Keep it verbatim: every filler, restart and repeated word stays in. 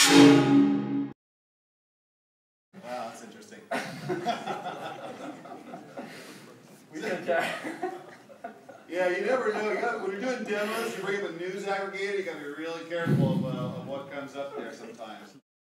Wow, that's interesting. We can try. Yeah, you never know. You got, when you're doing demos, you bring up a news aggregator, you got to be really careful of, uh, of what comes up there sometimes.